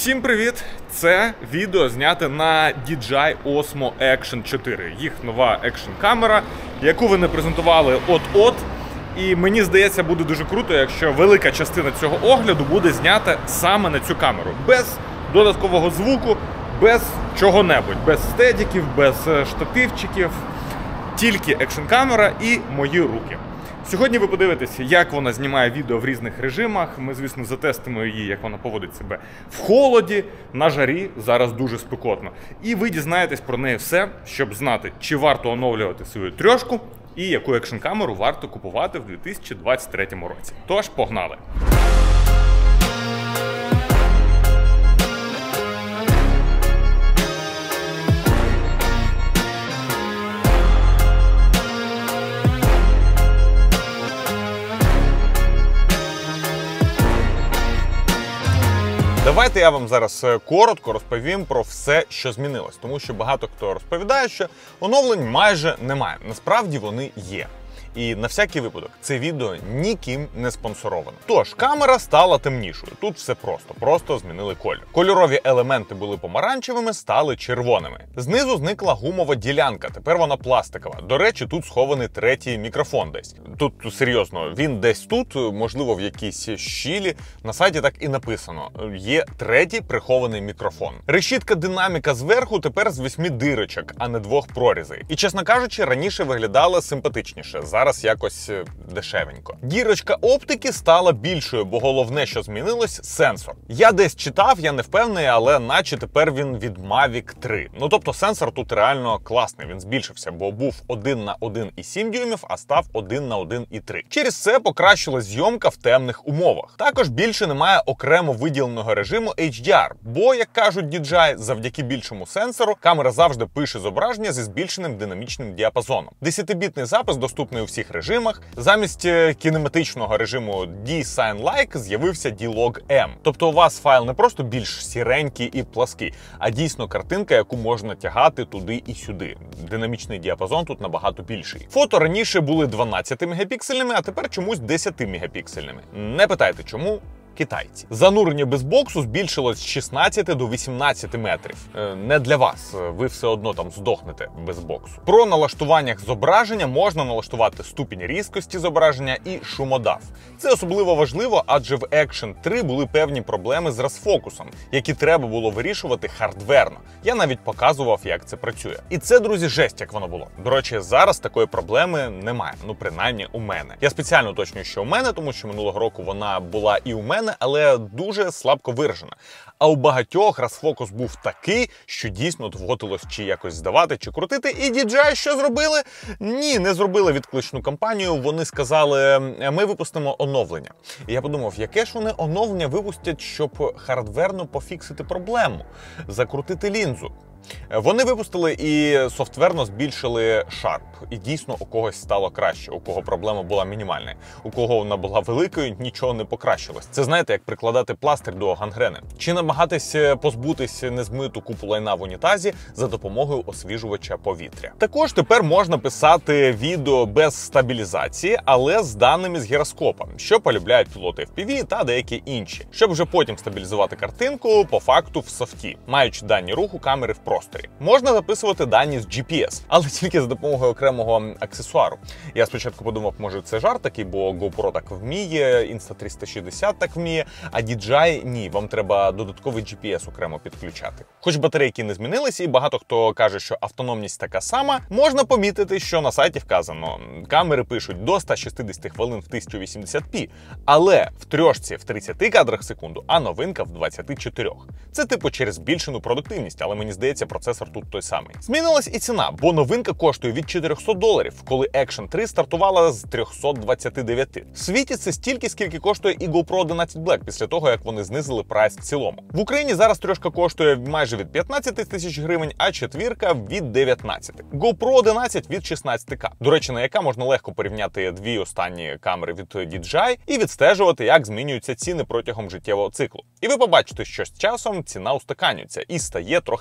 Всім привіт! Це відео знято на DJI Osmo Action 4. Їх нова екшн камера, яку вони презентували от-от. І мені здається, буде дуже круто, якщо велика частина цього огляду буде знята саме на цю камеру. Без додаткового звуку, без чого-небудь. Без стедіків, без штативчиків. Тільки екшн камера і мої руки. Сьогодні ви подивитеся, як вона знімає відео в різних режимах. Ми, звісно, затестимо її, як вона поводить себе в холоді, на жарі, зараз дуже спекотно. І ви дізнаєтесь про неї все, щоб знати, чи варто оновлювати свою трьошку і яку екшн-камеру варто купувати в 2023 році. Тож, погнали! Давайте я вам зараз коротко розповім про все, що змінилось. Тому що багато хто розповідає, що оновлень майже немає. Насправді вони є. І на всякий випадок, це відео ніким не спонсороване. Тож, камера стала темнішою. Тут все просто змінили колір. Кольорові елементи були помаранчевими, стали червоними. Знизу зникла гумова ділянка, тепер вона пластикова. До речі, тут схований третій мікрофон десь. Тут, серйозно, він десь тут, можливо, в якійсь щілі. На сайті так і написано. Є третій прихований мікрофон. Решітка динаміка зверху тепер з 8 дирочок, а не 2 прорізей. І, чесно кажучи, раніше виглядала симпатичніше. Зараз якось дешевенько. Дірочка оптики стала більшою, бо головне, що змінилось – сенсор. Я десь читав, я не впевнений, але наче тепер він від Mavic 3. Ну тобто сенсор тут реально класний, він збільшився, бо був 1 на 1,7 дюймів, а став 1 на 1,3. Через це покращилась зйомка в темних умовах. Також більше немає окремо виділеного режиму HDR, бо, як кажуть DJI, завдяки більшому сенсору камера завжди пише зображення зі збільшеним динамічним діапазоном. 10-бітний запис доступний у всіх режимах. Замість кінематичного режиму D-Sign-Like з'явився D-Log-M. Тобто у вас файл не просто більш сіренький і плаский, а дійсно картинка, яку можна тягати туди і сюди. Динамічний діапазон тут набагато більший. Фото раніше були 12 мегапіксельними, а тепер чомусь 10 мегапіксельними. Не питайте чому. Китайці. Занурення без боксу збільшилось з 16 до 18 метрів. Не для вас, ви все одно там здохнете без боксу. Про налаштуваннях зображення можна налаштувати ступінь різкості зображення і шумодав. Це особливо важливо, адже в Action 3 були певні проблеми з розфокусом, які треба було вирішувати хардверно. Я навіть показував, як це працює. І це, друзі, жесть, як воно було. До речі, зараз такої проблеми немає, ну принаймні у мене. Я спеціально уточнюю, що у мене, тому що минулого року вона була і у мене, але дуже слабко виражена. А у багатьох розфокус був такий, що дійсно доводилось чи якось здавати, чи крутити. І DJI що зробили? Ні, не зробили відкличну кампанію. Вони сказали, ми випустимо оновлення. І я подумав, яке ж вони оновлення випустять, щоб хардверно пофіксити проблему, закрутити лінзу. Вони випустили і софтверно збільшили Sharp. І дійсно у когось стало краще, у кого проблема була мінімальна. У кого вона була великою, нічого не покращилось. Це, знаєте, як прикладати пластир до гангрени. Чи намагатись позбутись незмиту купу лайна в унітазі за допомогою освіжувача повітря. Також тепер можна писати відео без стабілізації, але з даними з гіроскопа, що полюбляють пілоти FPV та деякі інші. Щоб вже потім стабілізувати картинку, по факту в софті, маючи дані руху камери в просторі. Можна записувати дані з GPS, але тільки за допомогою окремого аксесуару. Я спочатку подумав, може це жарт такий, бо GoPro так вміє, Insta360 так вміє, а DJI ні, вам треба додатковий GPS окремо підключати. Хоч батарейки не змінились і багато хто каже, що автономність така сама, можна помітити, що на сайті вказано, камери пишуть до 160 хвилин в 1080p, але в трьошці в 30 кадрах в секунду, а новинка в 24. Це типу через збільшену продуктивність, але мені здається, процесор тут той самий. Змінилась і ціна, бо новинка коштує від $400, коли Action 3 стартувала з 329. В світі це стільки, скільки коштує і GoPro 11 Black після того, як вони знизили прайс в цілому. В Україні зараз трьошка коштує майже від 15 тисяч гривень, а четвірка від 19. GoPro 11 від 16К. До речі, на яка можна легко порівняти дві останні камери від DJI і відстежувати, як змінюються ціни протягом життєвого циклу. І ви побачите, що з часом ціна устаканюється і стає трохи нижчою.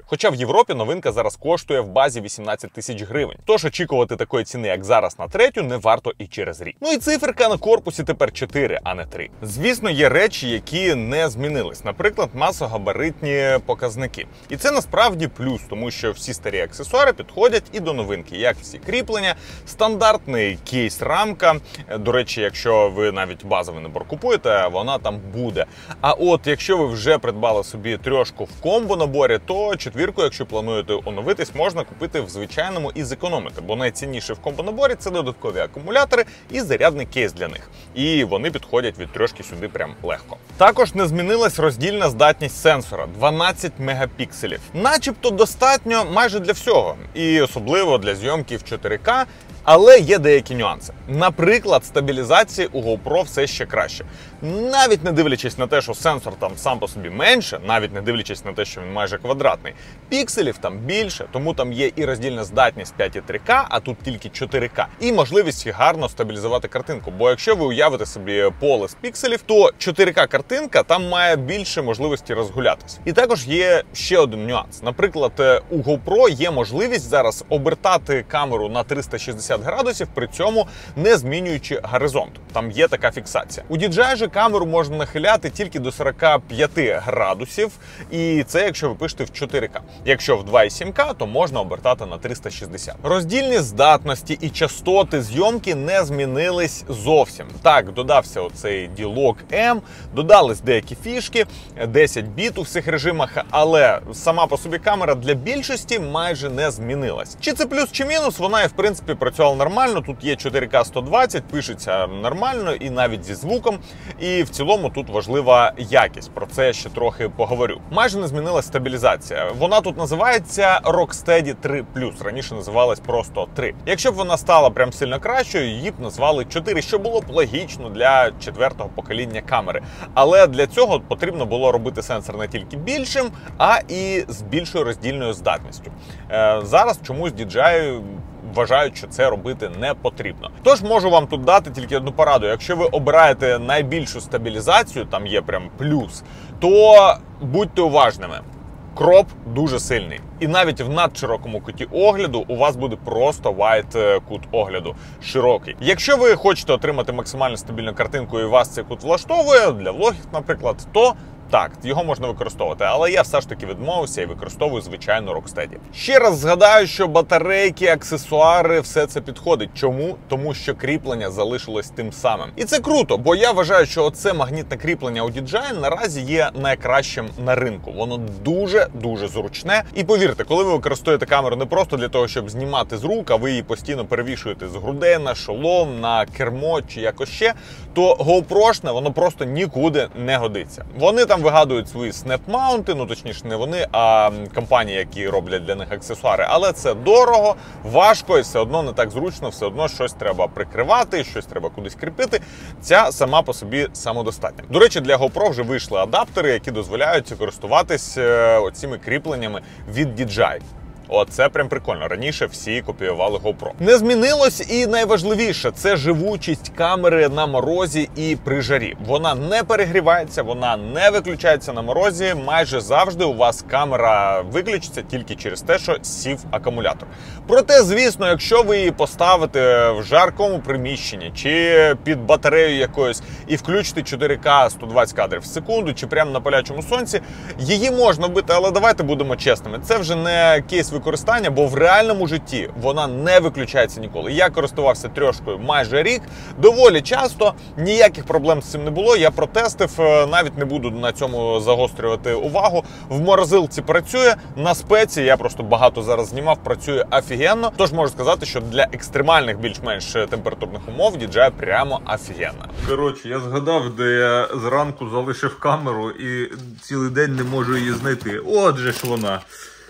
Хоча в Європі новинка зараз коштує в базі 18 тисяч гривень. Тож очікувати такої ціни, як зараз на третю, не варто і через рік. Ну і циферка на корпусі тепер 4, а не 3. Звісно, є речі, які не змінились. Наприклад, масогабаритні показники. І це насправді плюс, тому що всі старі аксесуари підходять і до новинки. Як всі кріплення, стандартний кейс-рамка. До речі, якщо ви навіть базовий набор купуєте, вона там буде. А от якщо ви вже придбали собі трьошку в комбо-наборі, то четвірку, якщо плануєте оновитись, можна купити в звичайному і зекономити. Бо найцінніше в комбо-наборі – це додаткові акумулятори і зарядний кейс для них. І вони підходять від трьошки сюди прям легко. Також не змінилась роздільна здатність сенсора – 12 мегапікселів. Начебто достатньо майже для всього. І особливо для зйомки в 4К. Але є деякі нюанси. Наприклад, стабілізації у GoPro все ще краще. Навіть не дивлячись на те, що сенсор там сам по собі менше, навіть не дивлячись на те, що він майже квадратний, пікселів там більше, тому там є і роздільна здатність 5,3К, а тут тільки 4К. І можливість гарно стабілізувати картинку. Бо якщо ви уявите собі поле з пікселів, то 4К картинка там має більше можливості розгулятись. І також є ще один нюанс. Наприклад, у GoPro є можливість зараз обертати камеру на 360 градусів, при цьому не змінюючи горизонт. Там є така фіксація. У DJI же камеру можна нахиляти тільки до 45 градусів, і це якщо ви пишете в 4К. Якщо в 2,7К, то можна обертати на 360. Роздільні здатності і частоти зйомки не змінились зовсім. Так, додався оцей діалог M, додались деякі фішки, 10 біт у всіх режимах, але сама по собі камера для більшості майже не змінилась. Чи це плюс, чи мінус, вона і в принципі працювала нормально. Тут є 4К 120, пишеться нормально і навіть зі звуком. І в цілому тут важлива якість. Про це я ще трохи поговорю. Майже не змінилась стабілізація. Вона тут називається Rocksteady 3+. Раніше називалась просто 3. Якщо б вона стала прям сильно кращою, її б назвали 4, що було б логічно для 4-го покоління камери. Але для цього потрібно було робити сенсор не тільки більшим, а і з більшою роздільною здатністю. Зараз чомусь DJI вважають, що це робити не потрібно. Тож можу вам тут дати тільки одну пораду. Якщо ви обираєте найбільшу стабілізацію, там є прям плюс, то будьте уважними. Кроп дуже сильний. І навіть в надширокому куті огляду у вас буде просто wide кут огляду. Широкий. Якщо ви хочете отримати максимально стабільну картинку і вас цей кут влаштовує, для влогів, наприклад, то так, його можна використовувати, але я все ж таки відмовився і використовую звичайну Rocksteady. Ще раз згадаю, що батарейки, аксесуари, все це підходить. Чому? Тому що кріплення залишилось тим самим. І це круто, бо я вважаю, що оце магнітне кріплення у DJI наразі є найкращим на ринку. Воно дуже зручне. І повірте, коли ви використовуєте камеру не просто для того, щоб знімати з рук, а ви її постійно перевішуєте з грудей на шолом, на кермо чи якось ще, то GoPro-шне воно просто нікуди не годиться. Вони там вигадують свої снеп-маунти, ну точніше не вони, а компанії, які роблять для них аксесуари. Але це дорого, важко і все одно не так зручно, все одно щось треба прикривати, щось треба кудись кріпити. Ця сама по собі самодостатня. До речі, для GoPro вже вийшли адаптери, які дозволяють користуватись оціми кріпленнями від DJI. Оце прям прикольно. Раніше всі копіювали GoPro. Не змінилось і найважливіше – це живучість камери на морозі і при жарі. Вона не перегрівається, вона не виключається на морозі. Майже завжди у вас камера виключиться тільки через те, що сів акумулятор. Проте, звісно, якщо ви її поставите в жаркому приміщенні чи під батарею якоюсь і включите 4К 120 кадрів в секунду чи прямо на палячому сонці, її можна вбити, але давайте будемо чесними. Це вже не кейс використання, бо в реальному житті вона не виключається ніколи. Я користувався трьошкою майже рік, доволі часто, ніяких проблем з цим не було, я протестив, навіть не буду на цьому загострювати увагу. В морозилці працює, на спеці, я просто багато зараз знімав, працює офігенно, тож можу сказати, що для екстремальних більш-менш температурних умов DJI прямо офігенно. Коротше, я згадав, де я зранку залишив камеру і цілий день не можу її знайти. Отже ж вона.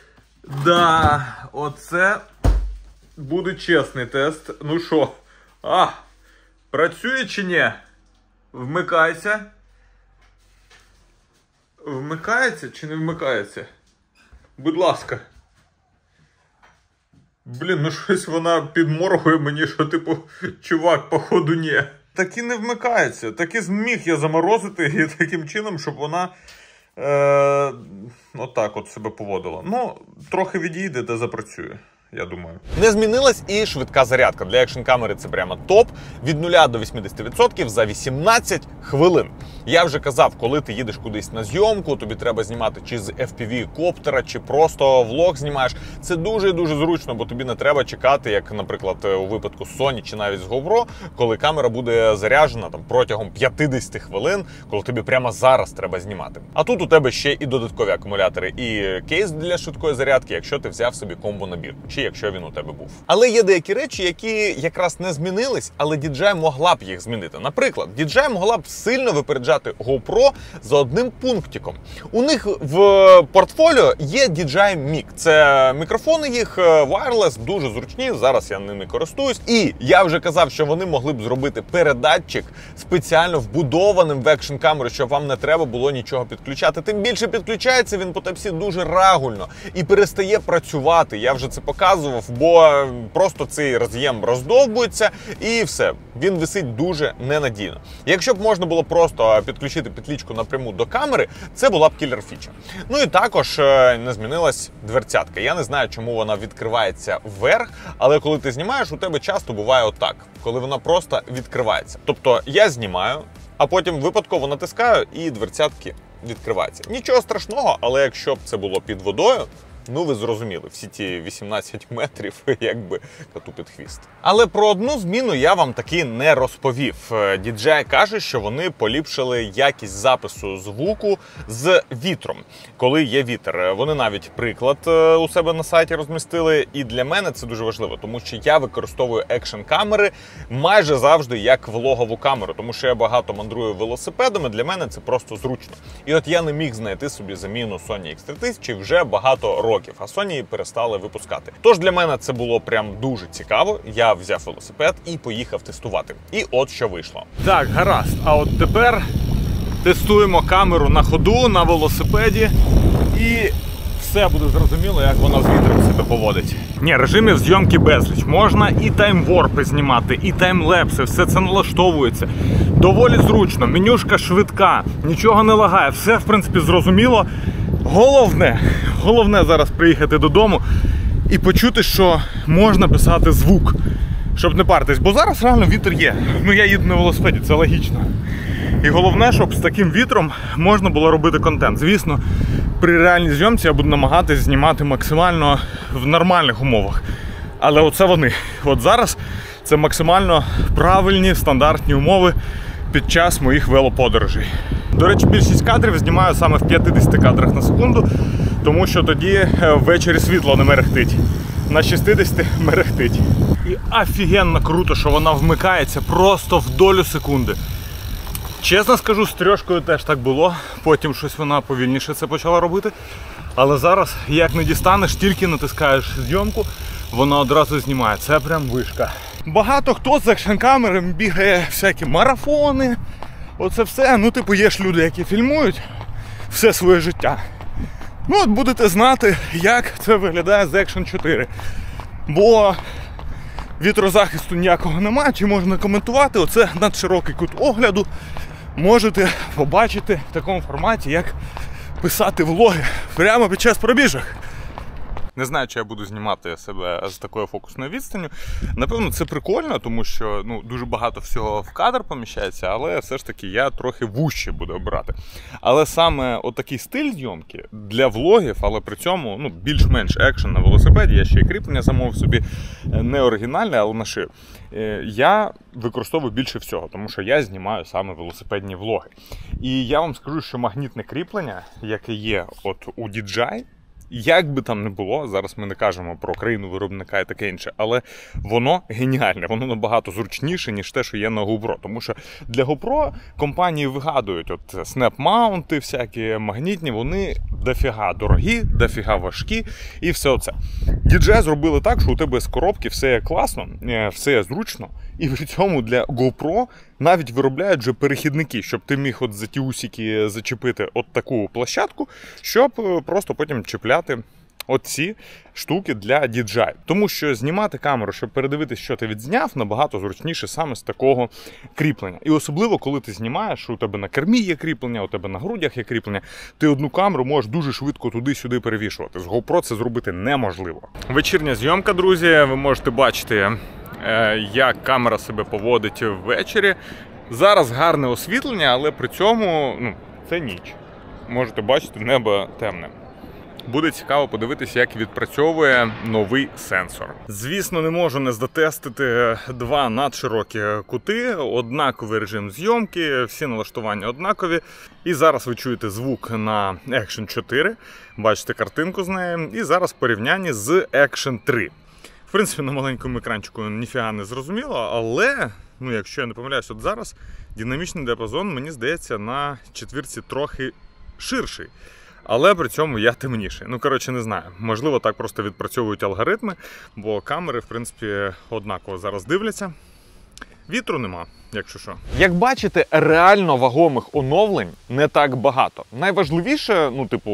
Да, оце буде чесний тест. Ну що, працює чи ні? Вмикайся. Вмикається чи не вмикається? Будь ласка. Блін, ну щось вона підморгує мені, що типу, чувак, походу ні. Так і не вмикається. Так і зміг я заморозити і таким чином, щоб вона... отак от себе поводила. Ну, трохи відійде, де запрацює. Я думаю. Не змінилась і швидка зарядка. Для екшн-камери це прямо топ. Від 0 до 80% за 18 хвилин. Я вже казав, коли ти їдеш кудись на зйомку, тобі треба знімати чи з FPV-коптера, чи просто влог знімаєш. Це дуже і дуже зручно, бо тобі не треба чекати, як, наприклад, у випадку з Sony чи навіть з GoPro, коли камера буде заряджена там протягом 50 хвилин, коли тобі прямо зараз треба знімати. А тут у тебе ще і додаткові акумулятори, і кейс для швидкої зарядки, якщо ти взяв собі комбо-набір. Якщо він у тебе був. Але є деякі речі, які якраз не змінились, але DJI могла б їх змінити. Наприклад, DJI могла б сильно випереджати GoPro за одним пунктиком. У них в портфоліо є DJI Mic. Це мікрофони їх wireless, дуже зручні, зараз я ними користуюсь. І я вже казав, що вони могли б зробити передатчик спеціально вбудованим в екшн-камеру, щоб вам не треба було нічого підключати. Тим більше підключається він по Type-C дуже рагульно і перестає працювати. Я вже це показував, бо просто цей роз'єм роздовбується і все. Він висить дуже ненадійно. Якщо б можна було просто підключити петличку напряму до камери, це була б кілер-фіча. Ну і також не змінилась дверцятка. Я не знаю, чому вона відкривається вверх, але коли ти знімаєш, у тебе часто буває отак, коли вона просто відкривається. Тобто я знімаю, а потім випадково натискаю і дверцятки відкриваються. Нічого страшного, але якщо б це було під водою, ну, ви зрозуміли, всі ті 18 метрів, якби коту під хвіст. Але про одну зміну я вам таки не розповів. DJI каже, що вони поліпшили якість запису звуку з вітром, коли є вітер. Вони навіть приклад у себе на сайті розмістили, і для мене це дуже важливо, тому що я використовую екшн-камери майже завжди як влогову камеру, тому що я багато мандрую велосипедами, для мене це просто зручно. І от я не міг знайти собі заміну Sony X3000 вже багато років. А Sony перестали випускати. Тож для мене це було прям дуже цікаво. Я взяв велосипед і поїхав тестувати. І от що вийшло. Так, гаразд. А от тепер тестуємо камеру на ходу, на велосипеді. І все буде зрозуміло, як вона з вітром себе поводить. Ні, режимів зйомки безліч. Можна і таймворпи знімати, і таймлепси. Все це налаштовується. Доволі зручно. Менюшка швидка. Нічого не лагає. Все, в принципі, зрозуміло. Головне зараз приїхати додому і почути, що можна писати звук, щоб не паритись. Бо зараз реально вітер є. Ну, я їду на велосипеді, це логічно. І головне, щоб з таким вітром можна було робити контент. Звісно, при реальній зйомці я буду намагатись знімати максимально в нормальних умовах. Але оце вони. От зараз це максимально правильні, стандартні умови під час моїх велоподорожей. До речі, більшість кадрів знімаю саме в 50 кадрах на секунду, тому що тоді ввечері світло не мерехтить. На 60 мерехтить. І офігенно круто, що вона вмикається просто в долю секунди. Чесно скажу, з трьошкою теж так було. Потім щось вона повільніше це почала робити. Але зараз, як не дістанеш, тільки натискаєш зйомку, вона одразу знімає. Це прям вишка. Багато хто з екшн-камерами бігає всякі марафони. Оце все. Ну, типу, є ж люди, які фільмують все своє життя. Ну, от будете знати, як це виглядає з Action 4. Бо вітрозахисту ніякого немає, чи можна коментувати. Оце надширокий кут огляду. Можете побачити в такому форматі, як писати влоги прямо під час пробіжок. Не знаю, чи я буду знімати себе з такою фокусною відстанню. Напевно, це прикольно, тому що дуже багато всього в кадр поміщається, але все ж таки я трохи вужче буду обирати. Але саме отакий стиль зйомки для влогів, але при цьому більш-менш екшен на велосипеді, я ще й кріплення замовив собі, не оригінальне, але на шию. Я використовую більше всього, тому що я знімаю саме велосипедні влоги. І я вам скажу, що магнітне кріплення, яке є от у DJI, як би там не було, зараз ми не кажемо про країну виробника і таке інше, але воно геніальне, воно набагато зручніше, ніж те, що є на GoPro. Тому що для GoPro компанії вигадують снеп-маунти всякі магнітні, вони дофіга дорогі, дофіга важкі і все оце. DJI зробили так, що у тебе з коробки все є класно, все є зручно, і при цьому для GoPro навіть виробляють вже перехідники, щоб ти міг за ті усики зачепити от таку площадку, щоб просто потім чіпляти оці штуки для DJI. Тому що знімати камеру, щоб передивитися, що ти відзняв, набагато зручніше саме з такого кріплення. І особливо, коли ти знімаєш, у тебе на кермі є кріплення, у тебе на грудях є кріплення, ти одну камеру можеш дуже швидко туди-сюди перевішувати. З GoPro це зробити неможливо. Вечірня зйомка, друзі, ви можете бачити, як камера себе поводить ввечері. Зараз гарне освітлення, але при цьому це ніч. Можете бачити, небо темне. Буде цікаво подивитися, як відпрацьовує новий сенсор. Звісно, не можу не затестити два надширокі кути, однаковий режим зйомки, всі налаштування однакові. І зараз ви чуєте звук на Action 4, бачите картинку з нею, і зараз в порівнянні з Action 3. В принципі, на маленькому екранчику ніфіга не зрозуміло, але, якщо я не помиляюсь, от зараз динамічний діапазон, мені здається, на четвірці трохи ширший. Але при цьому я темніший. Коротше, не знаю. Можливо, так просто відпрацьовують алгоритми, бо камери, в принципі, однаково зараз дивляться. Вітру нема, якщо що. Як бачите, реально вагомих оновлень не так багато. Найважливіше,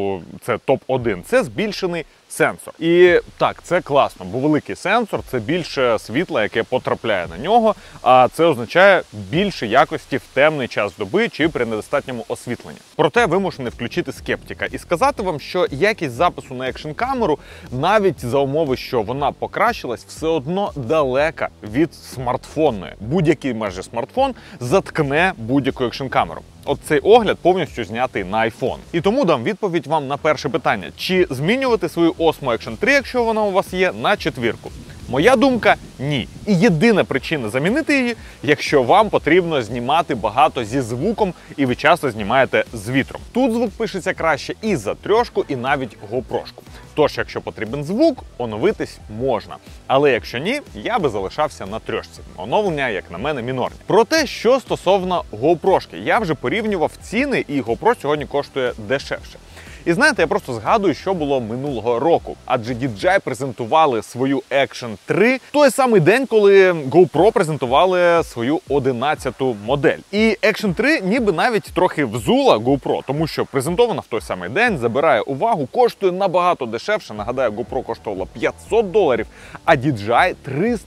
це топ-1, це збільшений сенсор. І так, це класно, бо великий сенсор – це більше світла, яке потрапляє на нього, а це означає більше якості в темний час доби чи при недостатньому освітленні. Проте вимушений включити скептика і сказати вам, що якість запису на екшн-камеру, навіть за умови, що вона покращилась, все одно далека від смартфонної. Будь-який майже смартфон заткне будь-яку екшн-камеру. От цей огляд повністю знятий на iPhone. І тому дам відповідь вам на перше питання. Чи змінювати свою Osmo Action 3, якщо вона у вас є, на четвірку? Моя думка – ні. І єдина причина замінити її, якщо вам потрібно знімати багато зі звуком і ви часто знімаєте з вітром. Тут звук пишеться краще і за трьошку, і навіть GoPro-шку. Тож, якщо потрібен звук, оновитись можна. Але якщо ні, я би залишався на трьошці. Оновлення, як на мене, мінорні. Проте, що стосовно GoPro-шки, я вже порівнював ціни, і GoPro сьогодні коштує дешевше. І знаєте, я просто згадую, що було минулого року. Адже DJI презентували свою Action 3 в той самий день, коли GoPro презентували свою 11-ту модель. І Action 3 ніби навіть трохи взула GoPro, тому що презентована в той самий день, забирає увагу, коштує набагато дешевше. Нагадаю, GoPro коштувала $500, а DJI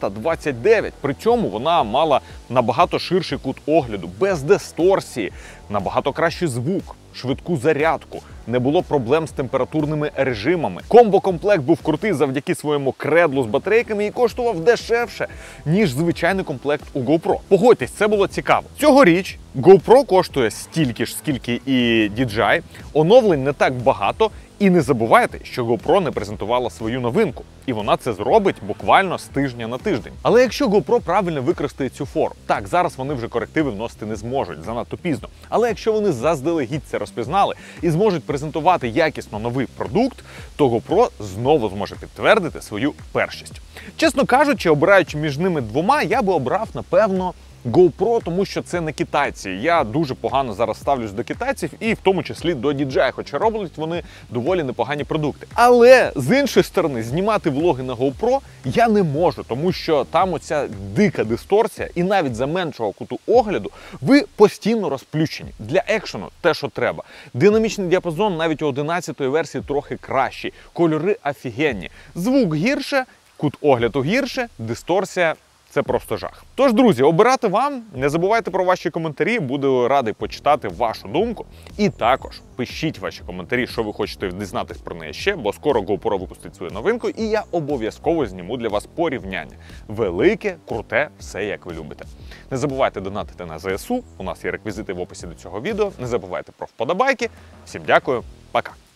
329. При цьому вона мала набагато ширший кут огляду, без дисторсії, набагато кращий звук, швидку зарядку, не було проблем з температурними режимами. Комбо-комплект був крутий завдяки своєму кредлу з батарейками і коштував дешевше, ніж звичайний комплект у GoPro. Погодьтесь, це було цікаво. Цьогоріч GoPro коштує стільки ж, скільки і DJI, оновлень не так багато, і не забувайте, що GoPro не презентувала свою новинку. І вона це зробить буквально з тижня на тиждень. Але якщо GoPro правильно використає цю фору, так, зараз вони вже корективи вносити не зможуть, занадто пізно. Але якщо вони заздалегідь це розпізнали і зможуть презентувати якісно новий продукт, то GoPro знову зможе підтвердити свою першість. Чесно кажучи, обираючи між ними двома, я би обрав, напевно, GoPro, тому що це не китайці. Я дуже погано зараз ставлюсь до китайців і в тому числі до DJI, хоча роблять вони доволі непогані продукти. Але з іншої сторони, знімати влоги на GoPro я не можу, тому що там оця дика дисторсія і навіть за меншого куту огляду ви постійно розплющені. Для екшену те, що треба. Динамічний діапазон навіть у 11-ї версії трохи кращий. Кольори офігенні. Звук гірше, кут огляду гірше, дисторсія – це просто жах. Тож, друзі, обирати вам. Не забувайте про ваші коментарі, буду радий почитати вашу думку. І також пишіть ваші коментарі, що ви хочете дізнатись про неї ще, бо скоро GoPro випустить свою новинку, і я обов'язково зніму для вас порівняння. Велике, круте, все як ви любите. Не забувайте донатити на ЗСУ, у нас є реквізити в описі до цього відео. Не забувайте про вподобайки. Всім дякую, пока!